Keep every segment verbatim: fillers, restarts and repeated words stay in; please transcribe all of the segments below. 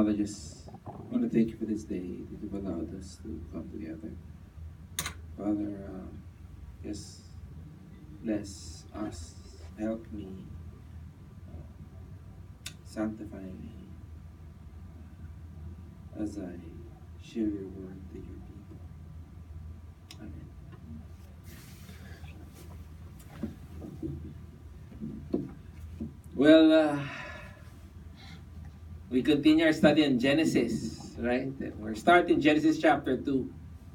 Father, just want to thank you for this day that you've allowed us to come together. Father, um, just bless us, help me, uh, sanctify me as I share your word to your people. Amen. Well, uh, we continue our study in Genesis, right? We're starting Genesis chapter two.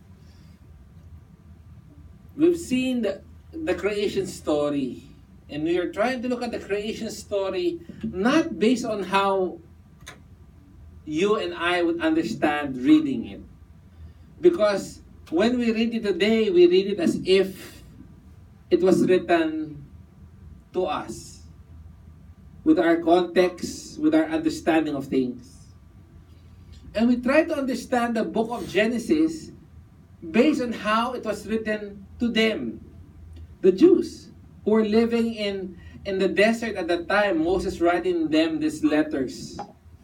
We've seen the, the creation story, and we are trying to look at the creation story not based on how you and I would understand reading it. Because when we read it today, we read it as if it was written to us, with our context, with our understanding of things. And we try to understand the book of Genesis based on how it was written to them, the Jews, who were living in, in the desert at the time, Moses writing them these letters.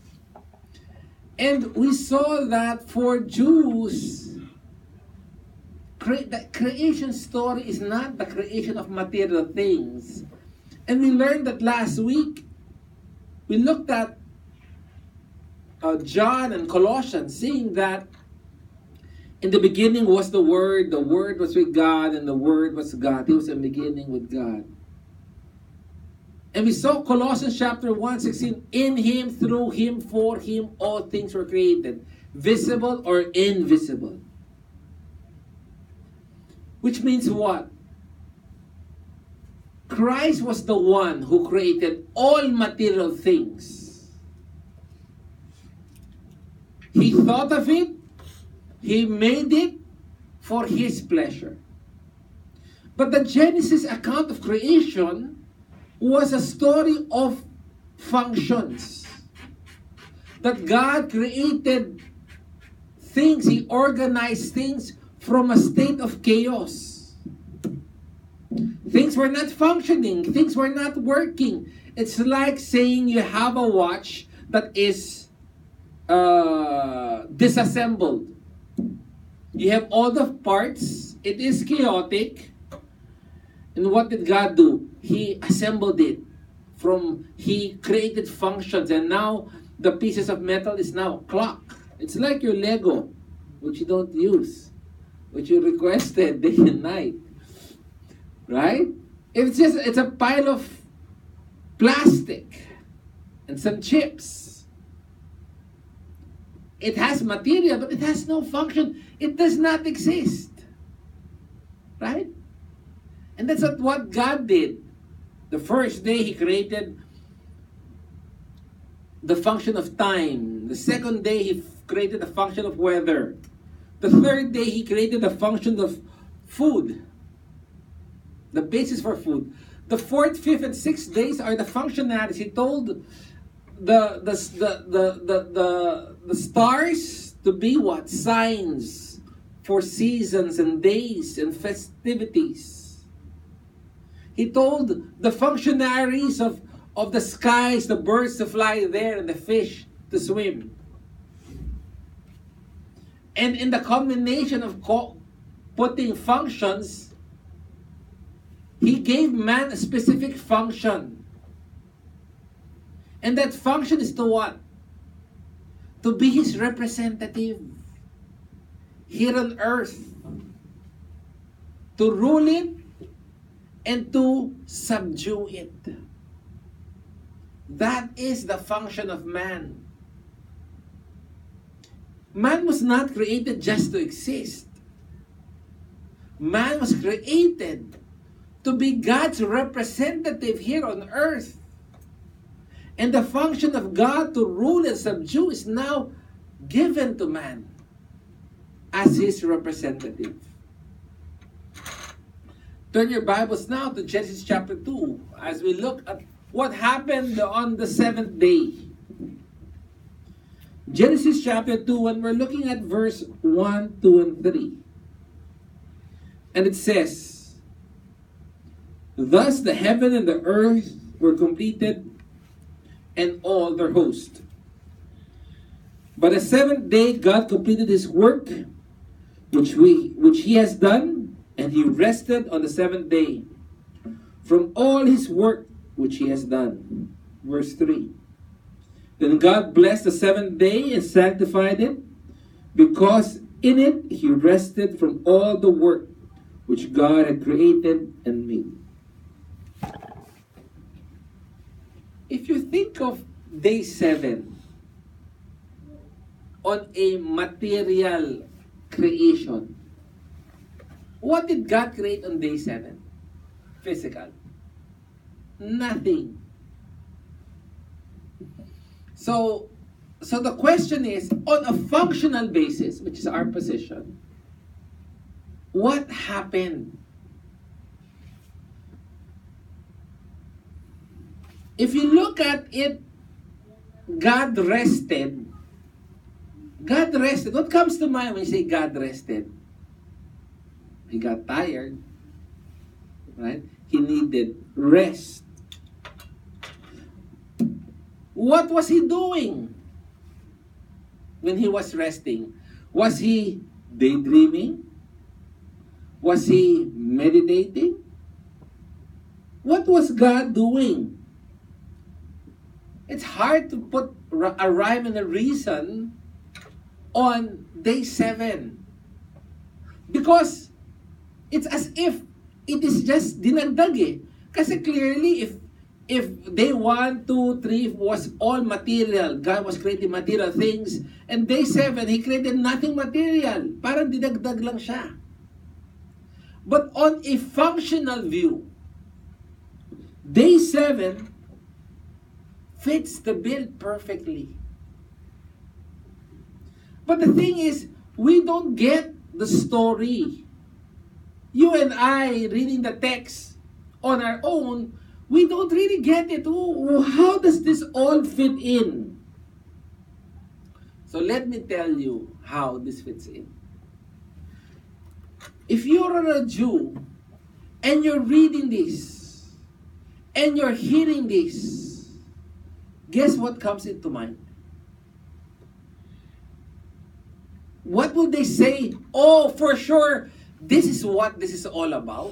And we saw that for Jews, cre- the creation story is not the creation of material things. And we learned that last week. We looked at uh, John and Colossians, seeing that in the beginning was the Word, the Word was with God, and the Word was God. He was in the beginning with God. And we saw Colossians chapter one, sixteen, in Him, through Him, for Him, all things were created, visible or invisible. Which means what? Christ was the one who created all material things. He thought of it, He made it for His pleasure. But the Genesis account of creation was a story of functions. That God created things, He organized things from a state of chaos. Things were not functioning. Things were not working. It's like saying you have a watch that is uh, disassembled. You have all the parts. It is chaotic. And what did God do? He assembled it. From He created functions. And now the pieces of metal is now a clock. It's like your Lego, which you don't use, which you requested day and night. Right? It's just, it's a pile of plastic and some chips. It has material, but it has no function. It does not exist. Right? And that's not what God did. The first day He created the function of time. The second day He created the function of weather. The third day He created the function of food. The basis for food. The fourth, fifth, and sixth days are the functionalities. He told the the the the the, the, the stars to be what? Signs for seasons and days and festivities. He told the functionaries of, of the skies, the birds to fly there, and the fish to swim. And in the combination of co- putting functions, He gave man a specific function. And that function is to what? To be His representative here on earth. To rule it and to subdue it. That is the function of man. Man was not created just to exist. Man was created to be God's representative here on earth. And the function of God to rule and subdue is now given to man as His representative. Turn your Bibles now to Genesis chapter two as we look at what happened on the seventh day. Genesis chapter two, when we're looking at verse one, two, and three. And it says, "Thus the heaven and the earth were completed, and all their host. But the seventh day God completed his work, which we which he has done, and he rested on the seventh day from all his work which he has done. Verse three. Then God blessed the seventh day and sanctified it, because in it he rested from all the work which God had created and made. If you think of day seven on a material creation, what did God create on day seven? Physical. Nothing. So, so the question is, on a functional basis, which is our position, what happened? If you look at it, God rested. God rested. What comes to mind when you say God rested? He got tired. Right? He needed rest. What was he doing when he was resting? Was he daydreaming? Was he meditating? What was God doing? It's hard to put a rhyme and a reason on day seven. Because it's as if it is just dinagdag eh. Kasi clearly, if if day one, two, three was all material, God was creating material things, and day seven, He created nothing material. Parang dinagdag lang siya. But on a functional view, day seven fits the bill perfectly. But the thing is, we don't get the story. You and I, reading the text on our own, we don't really get it. Oh, how does this all fit in? So let me tell you how this fits in. If you're a Jew and you're reading this and you're hearing this, guess what comes into mind? What will they say? Oh, for sure, this is what this is all about.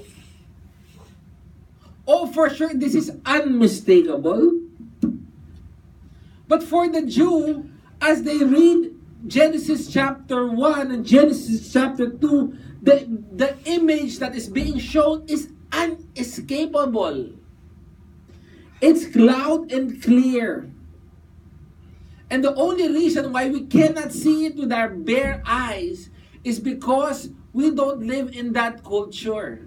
Oh, for sure, this is unmistakable. But for the Jew, as they read Genesis chapter one and Genesis chapter two, the, the image that is being shown is unescapable. It's loud and clear. And the only reason why we cannot see it with our bare eyes is because we don't live in that culture.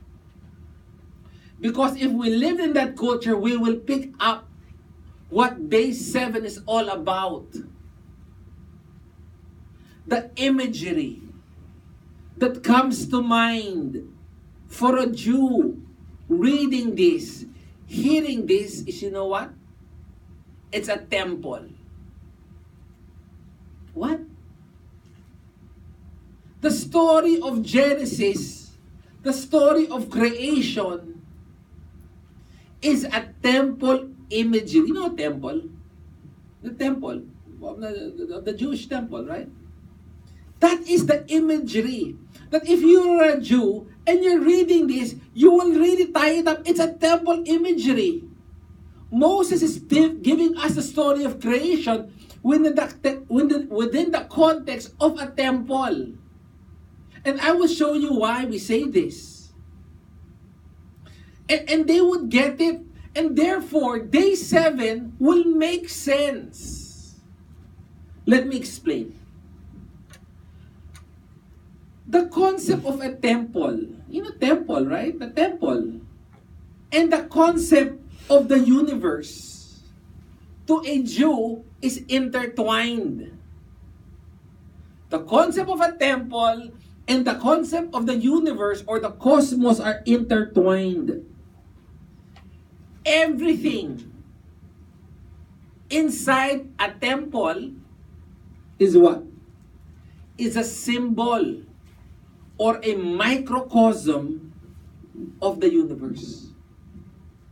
Because if we live in that culture, we will pick up what day seven is all about. The imagery that comes to mind for a Jew reading this, hearing this, is, you know what? It's a temple. What? The story of Genesis, the story of creation, is a temple imagery. You know a temple? The temple. The, the Jewish temple, right? That is the imagery. That if you're a Jew and you're reading this, you will really tie it up. It's a temple imagery. Moses is giving us the story of creation within the, within, within the context of a temple. And I will show you why we say this. And, and they would get it. And therefore, day seven will make sense. Let me explain. The concept of a temple, you know, temple, right? The temple. And the concept of the universe to a Jew is intertwined. The concept of a temple and the concept of the universe or the cosmos are intertwined. Everything inside a temple is what? Is a symbol or a microcosm of the universe.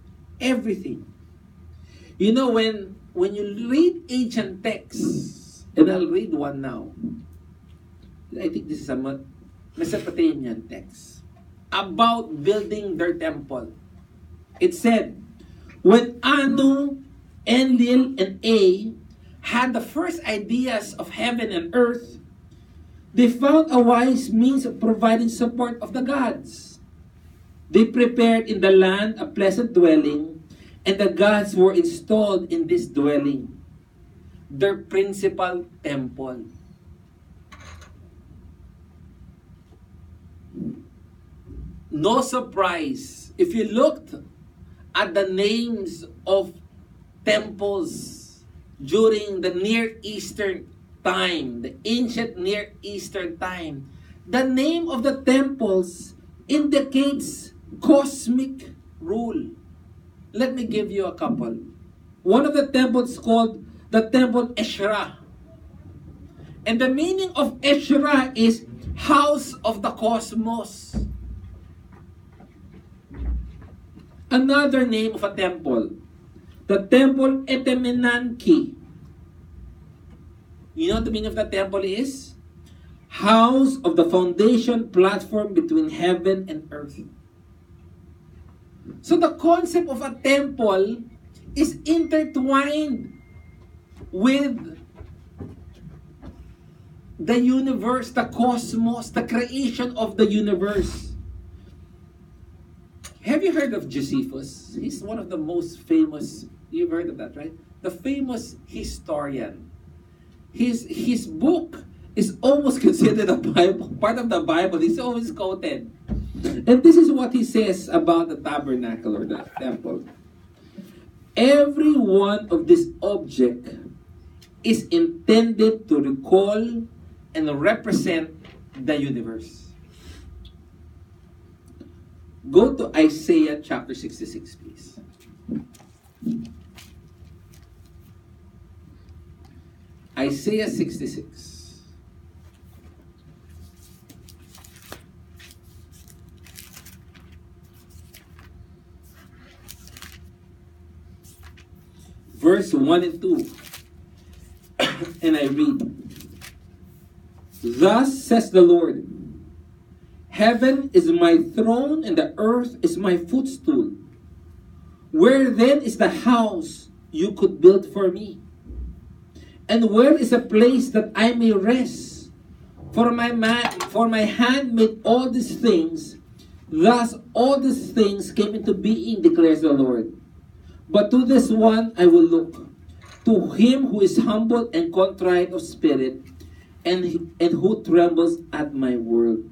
Everything. You know, when when you read ancient texts, And I'll read one now. I think this is a Mesopotamian text about building their temple. It said, when Anu, Enlil, and A had the first ideas of heaven and earth, they found a wise means of providing support of the gods. They prepared in the land a pleasant dwelling, and the gods were installed in this dwelling, their principal temple. No surprise, if you looked at the names of temples during the Near Eastern time, the ancient Near Eastern time, the name of the temples indicates cosmic rule. Let me give you a couple. One of the temples called the Temple Eshra. And the meaning of Eshra is house of the cosmos. Another name of a temple, the Temple Etemenanki. You know what the meaning of the temple is? House of the foundation platform between heaven and earth. So the concept of a temple is intertwined with the universe, the cosmos, the creation of the universe. Have you heard of Josephus? He's one of the most famous, you've heard of that, right? The famous historian. His, his book is almost considered a Bible, part of the Bible. It's always quoted. And this is what he says about the tabernacle or the temple. Every one of this object is intended to recall and represent the universe. Go to Isaiah chapter sixty-six, please. Isaiah sixty-six. Verse one and two. And I read, thus says the Lord, heaven is my throne and the earth is my footstool. Where then is the house you could build for me? And where is a place that I may rest? For my man, for my hand made all these things. Thus all these things came into being, declares the Lord. But to this one I will look, to him who is humble and contrite of spirit, and, and who trembles at my word.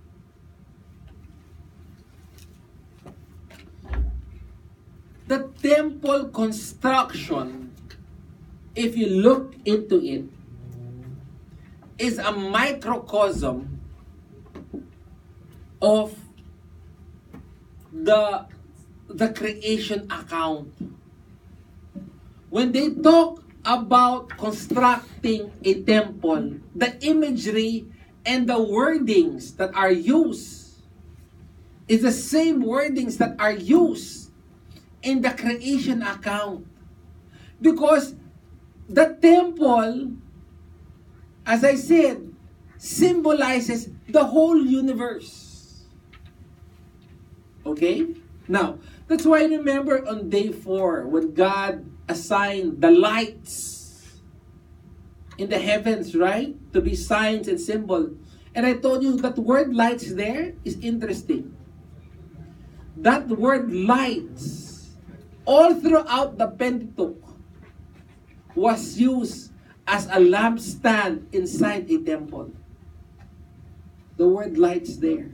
The temple construction, if you look into it, is a microcosm of the, the creation account. When they talk about constructing a temple, the imagery and the wordings that are used is the same wordings that are used in the creation account. Because the temple, as I said, symbolizes the whole universe. Okay? Now, that's why I remember on day four, when God assigned the lights in the heavens, right? To be signs and symbol. And I told you that word lights there is interesting. That word lights, all throughout the Pentateuch, was used as a lampstand inside a temple. The word lights there.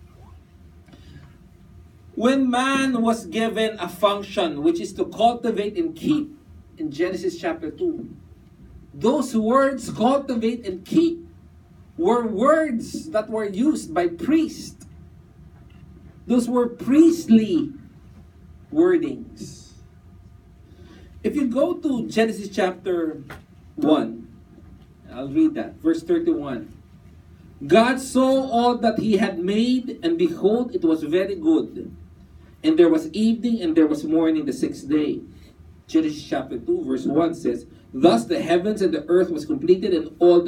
When man was given a function, which is to cultivate and keep, in Genesis chapter two, those words, cultivate and keep, were words that were used by priests. Those were priestly wordings. If you go to Genesis chapter one, I'll read that, verse thirty-one. God saw all that he had made, and behold, it was very good. And there was evening and there was morning the sixth day. Genesis chapter two, verse one says, Thus the heavens and the earth was completed, and all